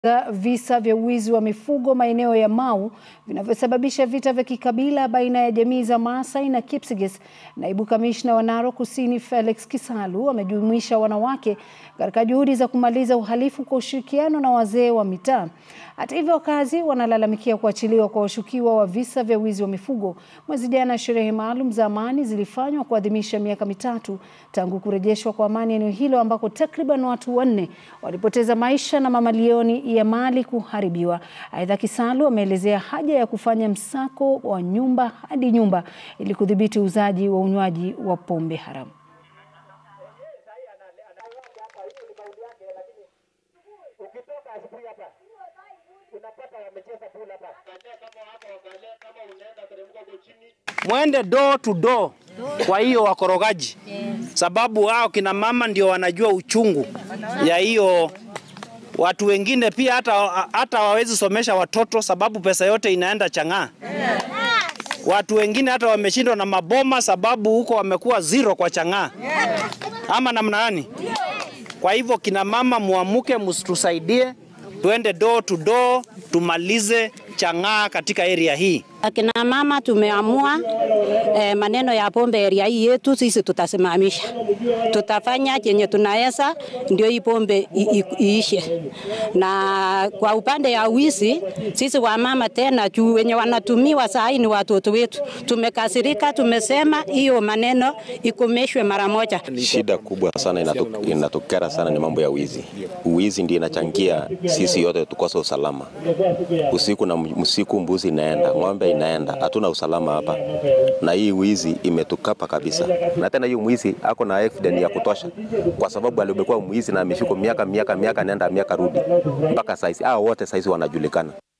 Visa vya uwizi wa mifugo maeneo ya Mau vinavyosababisha vita vya kikabila baina ya jamii za Maasai na Kipsigis. Naibu kamishna wa Narok Kusini Felix Kisalu amejumuisha wanawake katika juhudi za kumaliza uhalifu kwa ushirikiano na wazee wa mitaa. Hata hivyo, wakazi wanalalamikia kuachiliwa kwa washukiwa wa visa vya uwizi wa mifugo. Mwezi jana sherehe maalum za amani zilifanywa kuadhimisha miaka mitatu tangu kurejeshwa kwa amani eneo hilo ambako takriban watu 4 walipoteza maisha na mamilioni ya mali kuharibiwa. Aidha, Kisalu ameelezea haja ya kufanya msako wa nyumba hadi nyumba ili kudhibiti uuzaji wa unywaji wa pombe haramu. Mwende door to door kwa hiyo wakorogaji, sababu hao kina mama ndio wanajua uchungu ya hiyo. Watu wengine pia hata wawezi somesha watoto sababu pesa yote inaenda chang'aa. Watu wengine hata wameshindwa na maboma sababu huko wamekuwa zero kwa chang'aa. Ama namna gani? Kwa hivyo kina mama muamuke, mtusaidie, tuende door to door, tumalize chang'aa katika area hii. Akina mama tumeamua maneno ya pombe area hii yetu sisi tutasimamisha. Tutafanya chenye tunaweza ndio hii pombe iishe. Na kwa upande ya wizi sisi wa mama tena juu wenye wanatumiwa saa hii ni watoto wetu. Tumekasirika, tumesema hiyo maneno ikomeshwe mara moja. Shida kubwa sana inatokera sana ni mambo ya wizi. Uwizi ndio inachangia sisi yote tukosa usalama. Usiku na msiku mbuzi inaenda, ng'ombe inaenda, hatuna usalama hapa. Na hii wizi imetukapa kabisa. Na tena hiyo mwizi ako na evidence ya kutosha kwa sababu alibekuwa mwizi na ameshikwa miaka nenda miaka rudi. Mpaka saizi wote saizi wanajulikana.